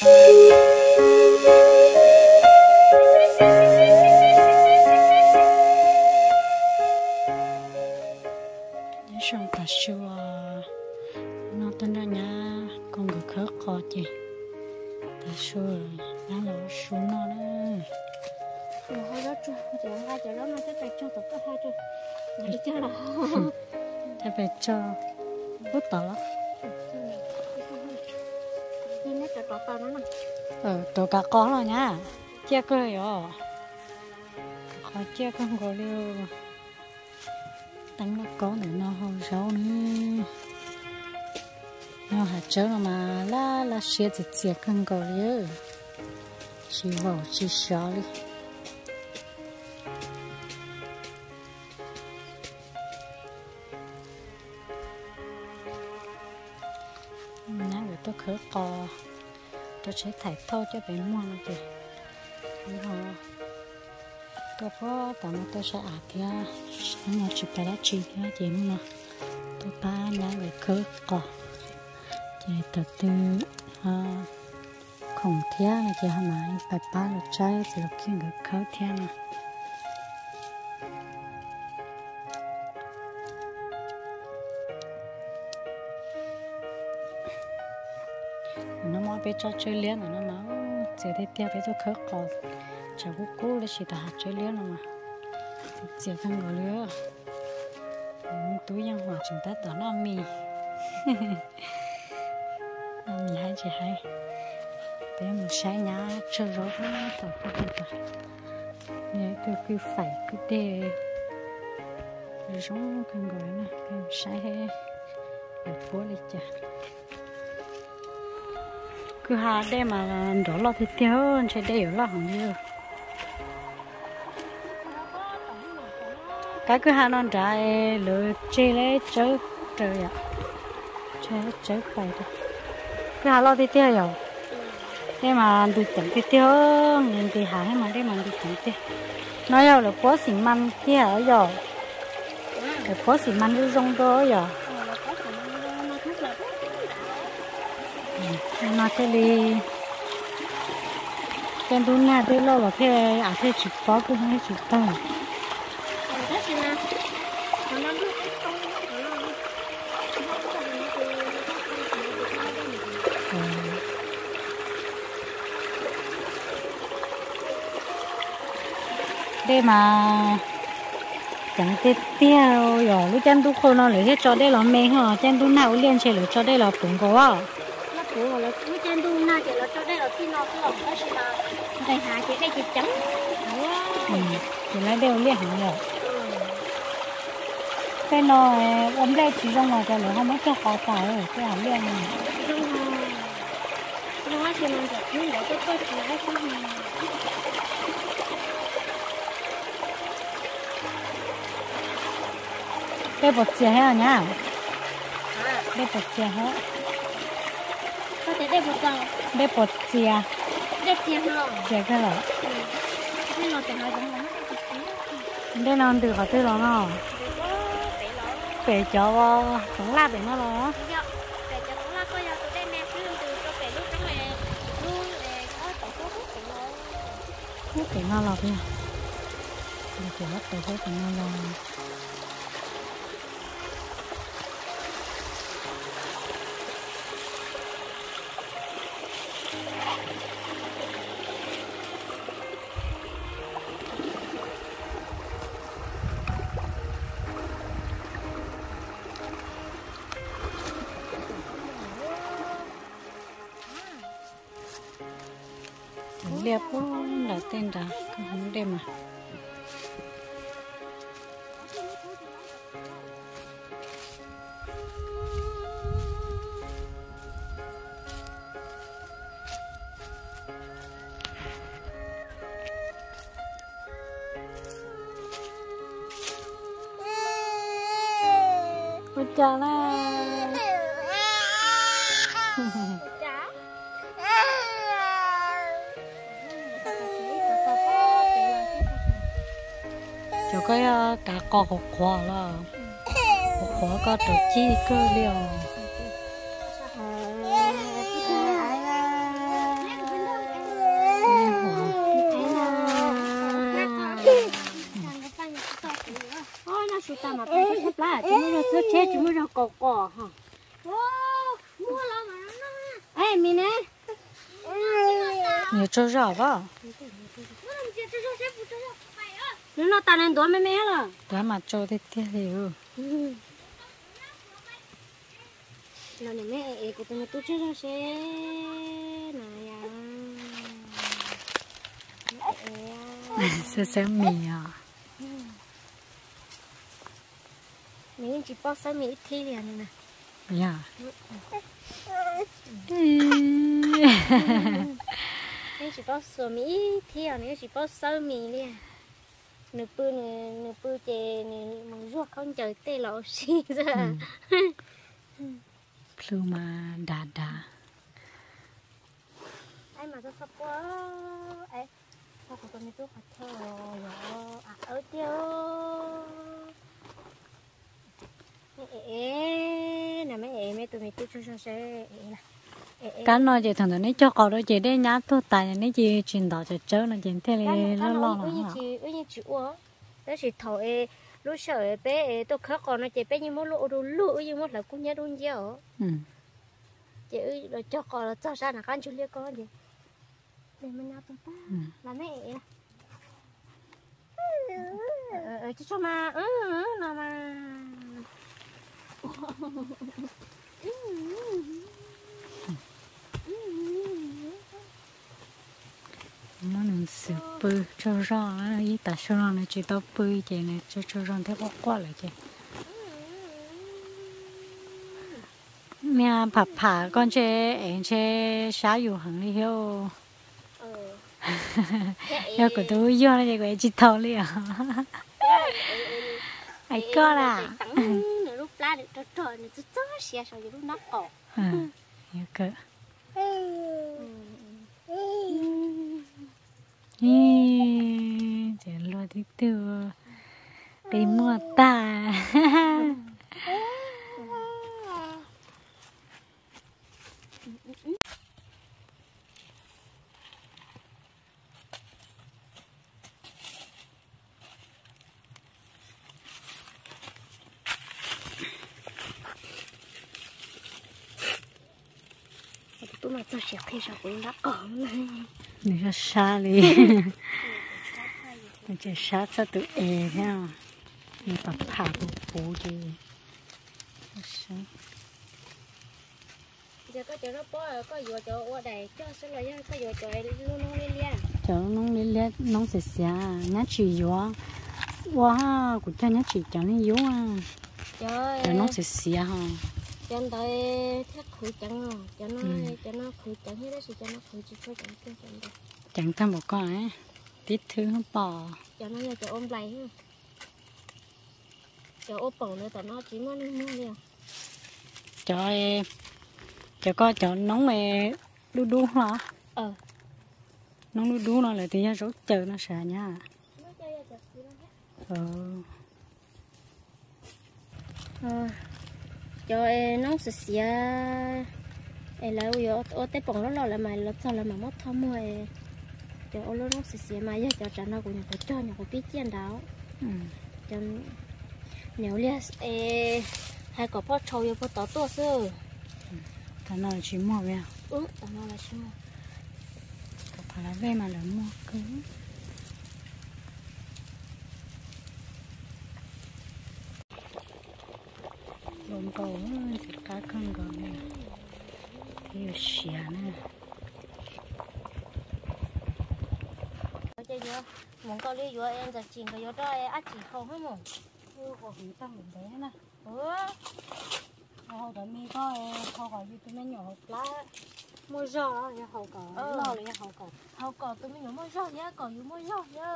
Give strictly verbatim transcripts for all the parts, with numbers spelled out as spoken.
xong ta xua nó tên ra nhà con người khớ co chị ta xua nó là xua nó đó rồi hai đó chú chị ăn hai chợ đó nó sẽ tay cho tập có hai chú nhà đi chơi là thế phải cho bút tỏ lắm nhưng nó chợ tao nó nè ờ tổ cả con rồi nhá chia cơ rồi khó chia con gọi liêu tăng nó có để nó không xấu nữa nó hạt chớ mà lá lá xe thì chia con gọi liêu chỉ vào chỉ xóa đi nãy người tôi khởi cò tôi sẽ thải thô cho bé mua nó kìa họ tôi có tao nó tôi sẽ ạt kia nó chỉ phải là chỉ kia chỉ mà tôi ba nãy người khởi cò chỉ từ từ khổng thia là chỉ hàm mà phải ba là trái thì lúc kia người khởi thia nè nó mua bé cho chơi liên nó nó chỉ để tiêu bé tôi khởi cò chả có cố để chỉ ta hạt chơi liên mà chỉ không có lứa túi yang hòa chúng ta tao nó mì mì hay chỉ hay bé một sai nhá chơi rốt nó tao không biết cả nhớ cứ cứ phải cứ để giống con gọi nè bé một sai hay để phố đi chả cứ hà đây mà đổ lọt thì tiêu chơi đây ở lọt không nhiều cái cứ hà non trái lừa chơi lấy chơi chơi à chơi chơi phải đó cứ hà lọt thì tiêu rồi đây mà được chẳng thì tiêu nhìn thì hà hay mà đây mà được chẳng tiêu nói rồi là có xỉ măng kia ở rồi để có xỉ măng cứ rong đó rồi nó thế đi cái đu na thế lâu là thế à thế chỉ có cũng hay chỉ tao đây mà chẳng tết tiêu rồi lúc chân đu khô nó lấy cho đây là mê hả chân đu nào liên chơi lấy cho đây là bún có à nó bún là lúc chân đu na thì nó cho đây là khi nó cái lòng đó thì là đây hà chỉ đây chỉ trắng ừ thì lấy đều liên hả rồi cái nó ấm đây chỉ trong ngoài cái lửa không có cho khó xài rồi cái hẳn liên này nó thì nó được nhưng để cái tôi chỉ lấy cái gì đây bột chè hết nhá đây bột chè hết có thể đây bột gì đây bột chè đây chè hả chè cái là đây nó chè hả giống lắm đây nó từ khỏi từ đó nó bể cho sống la bể nó đó bể cho sống la coi giờ tụi đây nè cứ từ cho bể lúc trong này luôn để có tổ chức hút bể nó hút bể nó lọt nha để chỉ hút tổ hút bể nó lọt liệp cũng là tên là không không đem mà ôi chà la cho cái cá cò hộp quả là hộp quả có tổ chi cơ liều cỏ cỏ hả ô mua lo mà nó ấy mình nè nhiều cho rõ quá nếu nó ta nên đuổi mẹ mẹ rồi đuổi mà cho thế thế thì ừ nó này mẹ ấy của tôi tôi chơi ra xe này à sẽ sẽ mì à mình chỉ bao sáu mì ít thi liền nè dạ mình chỉ bao sáu mì ít thi à mình chỉ bao sáu mì liền nửa bữa nửa nửa bữa chè nửa một ruột con trời tê lẩu xì ra lưu mà đà đà ai mà tôi sắp quá ấy sao của tôi mới tôi phải thơ rồi à ở tiêu ê nè mấy em mấy tụi mình tôi cho cho xe cái nói chị thằng nó cho cậu đó chị để nhá tôi tài này chị chuyển đổi cho chơi là chị thế này nó lo nó lắng chị ơi như chị uống đó chị thầu ê lúc sợ bé tôi khóc còn nó chị bé như một lỗ đồ lỗ như một là cũng nhớ đúng chưa chị ơi rồi cho cậu là cho ra là con chú lia con gì để mình nào tôi ta là mấy em ờ cho mà ừ là mà nó nên sửa bự cho rõ nó ý ta cho rõ nó chỉ tao bự chị này cho cho rõ thế quá quá lại chị mẹ bà bà con chơi em chơi sáu yêu hàng đi hiếu hiếu của tôi yêu nó chỉ có chỉ thâu liền ai có là lúc lá được trò trò này tôi rất xe rồi lúc nó cỏ hiếu cơ chị lo thích tiêu bị mua ta tôi mà tôi sẽ thấy sao cũng đã cỏ này người ta xa đi mình chỉ sát cho tụi em nha mình tập phá bố bố gì giờ có chỗ nó bó có vừa chỗ ở đây cho số lại có vừa chỗ luôn luôn lên liền chỗ nông lên lên nông sẽ xả nhát chỉ gió wow của cha nhát chỉ cho nên gió à trời nông sẽ xả ha cho nó thắt khử chẳng rồi cho nó cho nó khử chẳng hết đó thì cho nó khử chỉ có chẳng cái chẳng được chẳng tham một con ấy tít thứ không bò cho nó là cho ôm lấy cho ôm bầu nữa tao nó chỉ muốn mua liền cho cho có cho nóng này đu đu hả ờ nóng đu đu nó lại thì ra rốt chờ nó xả nha ờ ờ cho nó sẽ xia em lại ở ở tới bồng nó lo lại mà nó sao lại mà mất thơm mùi cho ô nó sẽ xia mà giờ cho trả nó của nhà của cho nhà của biết tiền đó cho nếu liệt hai có bao trâu yêu bao tỏ tua sư thằng nào chỉ mua về ừ thằng nào là chỉ mua phải là về mà là mua cứ lồng cầu thì cá cân rồi nè nhiều xỉa nè chơi vô muốn câu đi vô em giờ chỉnh cái vô đó em ăn chỉ không hết mồm ừ còn hình tăng mình đấy nè ừ hầu đó mi coi hầu gọi như tụi mình nhỏ lá mua rau đó hầu cỏ lo lấy hầu cỏ hầu cỏ tụi mình nhỏ mua rau nhá cỏ như mua rau nhá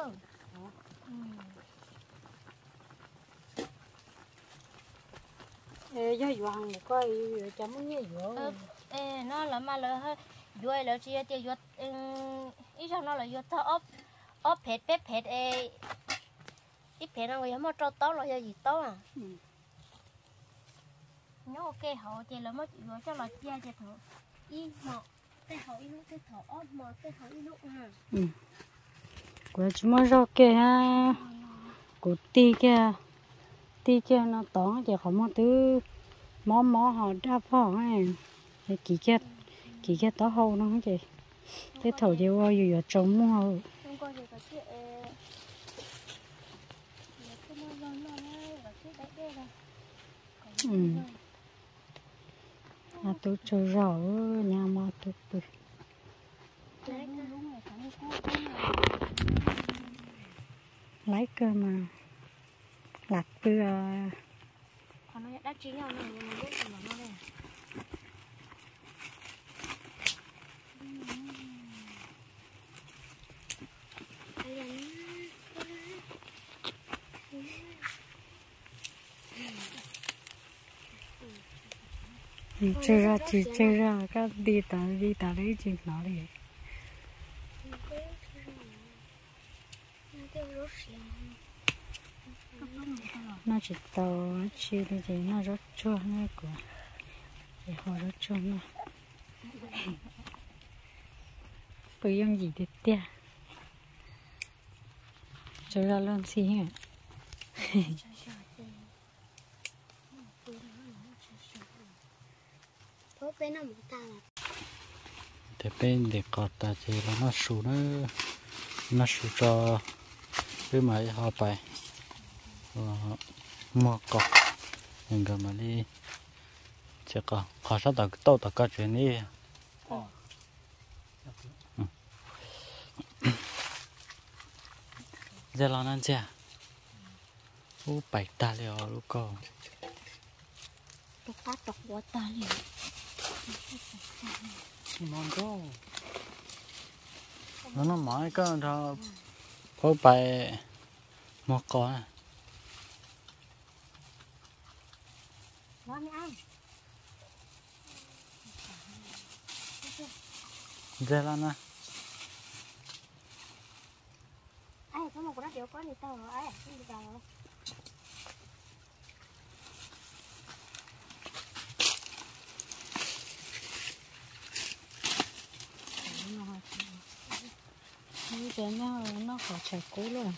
ê giờ vừa hàng một coi chấm muốn nhảy vừa ê nó là mà là hơi vừa là chỉ tiêu vừa ý sao nó là vừa thao ốp ốp phết phết phết ê ít phết nó người mà trâu táo là gì táo à nhớ ok họ chỉ là mất vừa cho là chia cho thợ y mọ cái họ y lúc cái thợ ốp mọ cái họ y lúc à ừ của chúng mua rau kia ha của ti kia ti kia nó to chỉ có một thứ mó mó họ đa phỏ ấy cái kỳ kết kỳ kết đó hậu nó không chị thế thầu nhiều ởอยู่trống mua hậu không có gì có chuyện ừ à tôi chơi rõ nhà mà tôi tôi lấy cơ mà lạc bưa còn nó đã chín nhau rồi mình biết rồi nó đây chơi ra chỉ chơi ra các đi ta đi ta lấy chỉ nó đi nó chỉ tàu chỉ đi chỉ nó rất chua nó của thì họ rất chua nó bây giờ gì đi tia chơi ra luôn xí hả thôi bên nào một ta là để bên để cọt ta thì là nó sù nó nó sù cho cái máy họ phải mua cọt nhưng mà mà đi chỉ có họ sẽ đặt tàu đặt cái chuyện này giờ làนั่นจ้ะโอ้ไปตาเลยลูกก็ tục phát tục bó ta liền mong có nó nó mãi có đó có bài một con nó mới ăn giờ là nè ai có một cái điều có gì tao rồi ai không được rồi như thế nó nó khó chạy cũ luôn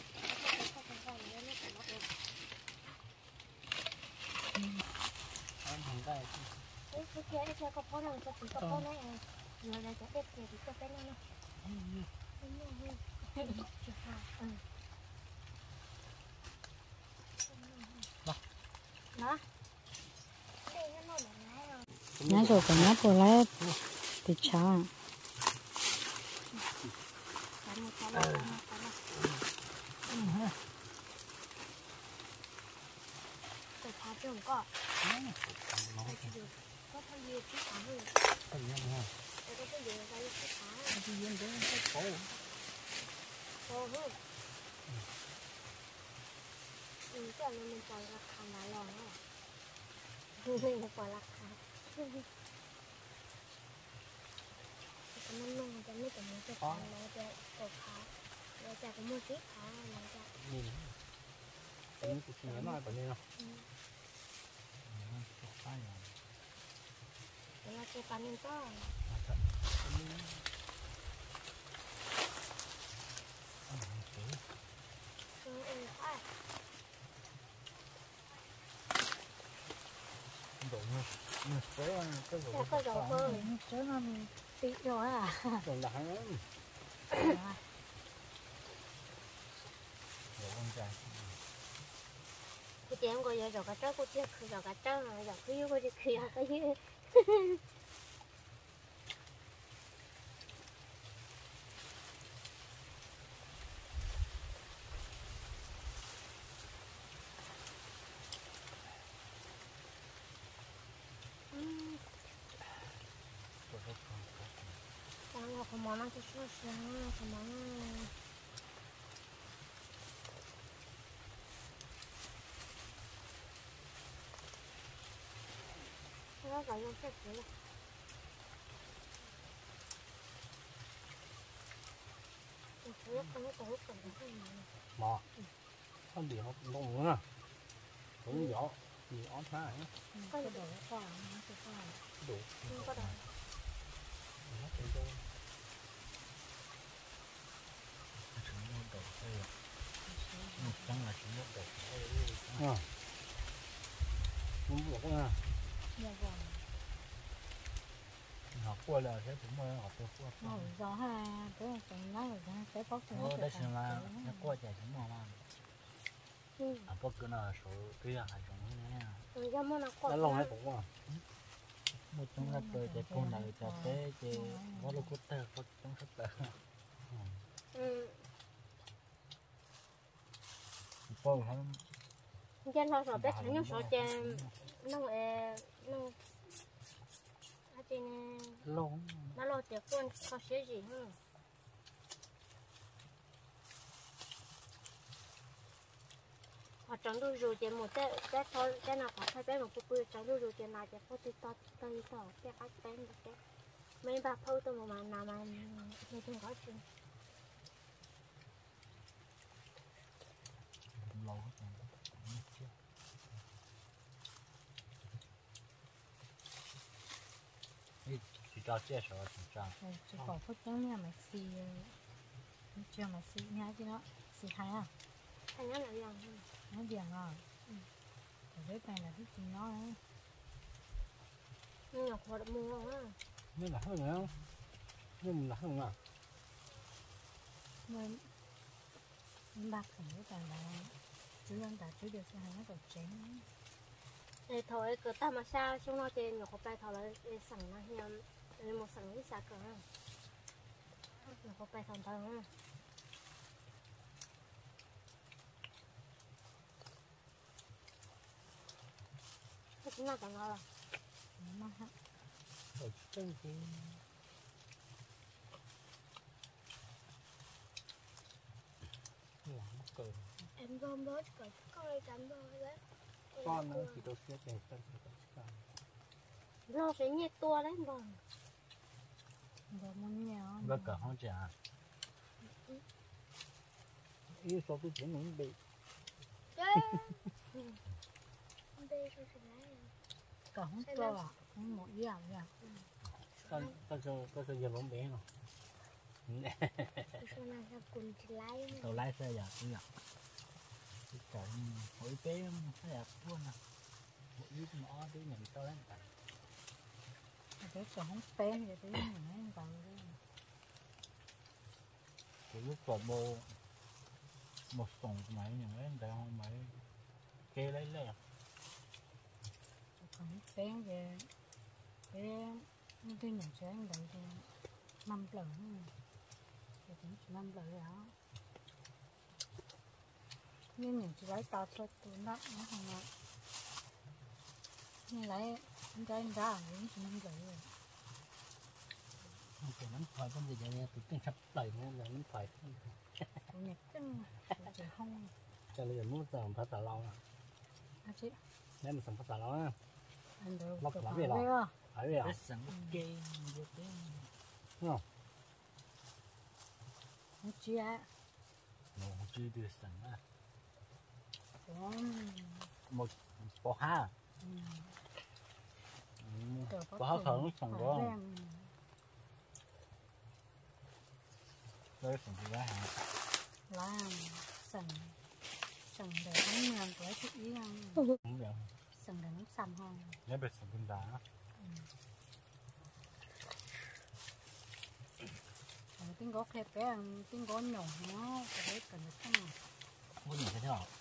cái cái cái cái có phô năng có chỉ có phô này rồi là cái cái thì có cái này nó nhá rồi còn nhá rồi lấy thì chả cái tháo trồng có có thay vì cái tháo rồi cái cái gì cái cái tháo cái gì vậy cái cổ cổ hư ừ cái này mình phải là khăn lá lòn đó mình phải là khăn cái nó nông cái mấy cái mấy cái khăn nóจะcổ khá nóจะcó một cái khá nóจะนี่นี่กูเสียน้อยกว่านี้เนาะ là cái pan nên to ừ ừ ai đúng rồi nó sẽ cái cái cái dầu hơi chứ nó bị rồi à còn đại lắm cái tiếng của giờ cái trâu của chiếcคือgiờ cái trâu rồi giờ cứ yêu cái kia cái gì đang học món ăn cho sữa sữa học món nó phải用这个我觉得可能搞搞的会难 mà nó bị nó nông nữa cũng gió bị ón phá ấy có đồ quả nó sẽ quả đủ không có đồ nó phải đâu chúng nó đầu đây nó chẳng là chúng nó đầu đây à không được à dạ vâng học qua là sẽ cũng mới học được qua nó gió ha cái cái nó là cái bóc thì ờ nó đây là nó qua chạy chúng mà mà ừ à bóc cái nào số cái là hay giống như này rồi ra mà nó nó còn lông hay cũng à một trong các cái cái con này cho cái cái nó là cốt tơ cốt trong sắp tới ừ con không trên họ sợ bé thằng nhau sợ chèn nó ờ nó ở trên lông nó lo tiệc con có sẽ gì hả họ trắng đôi rồi chèn một cái cái thôi cái nào có thay bé một cái bự trắng đôi rồi chèn nào chèn có tí to to to cái ác bé một cái mấy bà phâu tôi mà nào mà mấy thằng có chuyện lâu hết rồi chỉ cho chia sẻ chỉ cho chỉ có phút trắng nha mà xì chưa mà xì nha chứ nó xì hay à thằng nó là gì nó điện à ở đây này là cái gì nó ấy nhưng mà họ đã mua á nhưng là hơn nữa nhưng là hơn à nên bạc thành cái này là chú ăn đã chú được cho nó còn chén để thôi cứ ta mà sao xong nó trên nhỏ bài thôi là sẵn nó hiểm một sẵn cái sao cơ nhỏ bài thằng tao ha cái gì nào tao nói là nó ha ở trong cái cờ em gom đó cởi coi cắm rồi đấy con nó thì tôi sẽ để cho nó sẽ nhét tua đấy vâng rồi muốn nhiều và cả không trả ý số tôi chuyển những bị cả không to à không một gì à con con số con số giờ bóng bé rồi tàu lái xe giờ cũng nhở cái mỗi bé nó đẹp luôn à mỗi ít nó tí nhìn to lắm cái còn không tên vậy tí mình thấy vào cái lúc vào bô một sòng máy những cái đeo máy kê lấy lẹ còn không tên về cái cái nhận sẽ anh đợi thì mâm lợn thì cũng chỉ mâm lợn đó nhưng mình chỉ lấy to cho tụi nó nó không ạ nhưng lấy anh cho anh ra cũng chỉ mâm lợn rồi cái nắm phải con gì vậy tụi cái sắp đầy nữa là nắm phải tụi nhật chân chỉ không cho nên là muốn làm phải tà lâu à à chị nếu mà làm phải tà lâu á anh được lọc được lắm phải về rồi lọc phải về lọc đúng không nó chia nó chưa được sẵn á cũng một bò ha bò ha khởi nó sòng đó đây phần gì đó hả là sần sần để ăn nhàn của chị ý ăn cũng được sần để nó sầm hơn nếu bị sòng bên đá tiếng gõ kẹp bé tiếng gõ nhỏ nó cái cần được không có gì thế nào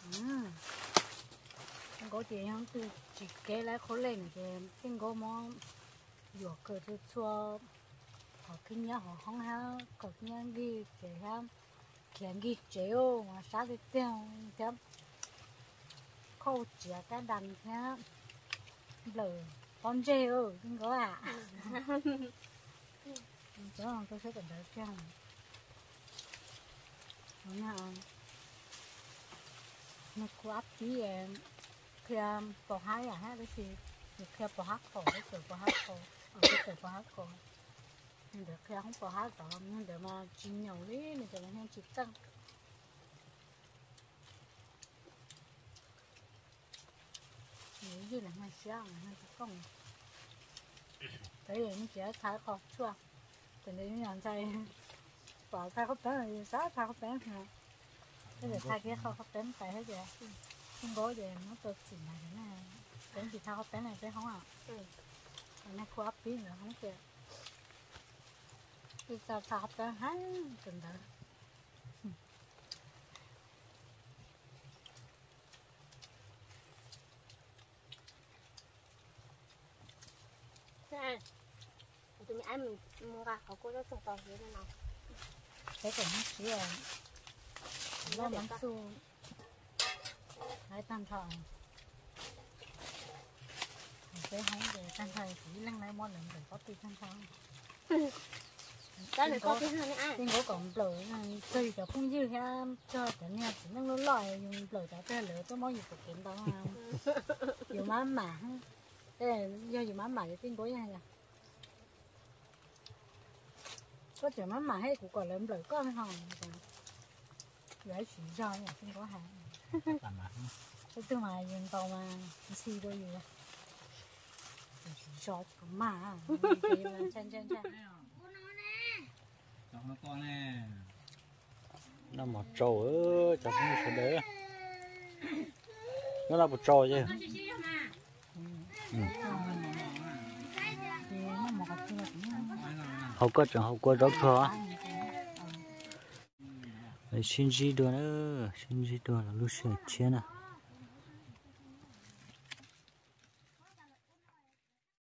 tiếng gõ chị không từ chỉ kế lại khó lên thì tiếng gõ món vừa cờ cho chua họ kinh nhá họ không ha cờ nhá đi để ha khiến đi chéo mà sao đi tiêu tiêu khâu chĩa cái đàn nhá lờ con dê ơi tiếng gõ à chứ không tôi sẽ cần đợi xem đúng không nó quá tí em khi bỏ hai à ha cái gì khi bỏ hát cổ cái từ bỏ hát cổ ở cái từ bỏ hát cổ nhưng được khi không bỏ hát đó nhưng để mà chín nhiều đi mìnhจะให้chín tăng nếu như là hai sáng hai không cái gì nó chỉ thái khó chua từ đấy nhận thấy bỏ thay khóc bé thì giá thay khóc bé hả cái gì thay kia không khóc bé phải hết vậy không có gì nó tự chỉnh lại thế này Đến thì thao bé này bé không à? Ừ. Này cô ấp bí nữa không kìa. Đi sao thao bé hắn từng đợi. Nè, tụi mình ăn mình mua gà có cô đó trồng tỏi thế nào? Cái cũng chỉ là lo bánh su, lấy tam thọ. Cái không để tam thọ chỉ lăng lấy món lần để có tiền tam thọ. Đó là có cái hơn ai? Tiền có còn lỡ tùy cả không dư ha cho cả nhà chỉ năng lớn loại dùng lỡ cả cái lỡ có món gì cũng kiếm đó mà. Dù má mà, đây do dù má mà thì tiền có gì à? Có chuyện má mà hay cũng còn lớn lỡ con hòn. Gửi chuyện cho nhà tiền có hàng. Tạm mà. Cái thứ mà dùng tàu mà xì đôi gì vậy? Giọt của mà, thì là chân chân chân. Chọn nó con nè. Nó một trâu ơ, chọn nó một đứa. Nó là một trâu chứ. Ừ. Hậu có chọn hậu có rất khó. Xin gì đồ nữa, xin gì đồ là lúc sẽ chiến à.